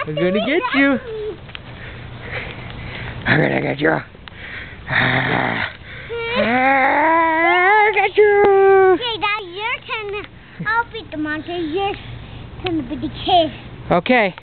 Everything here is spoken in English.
I'm gonna get you. I'm gonna get you. I got you. Okay, now your turn. I'll beat the monster. Your turn to be the kid. Okay.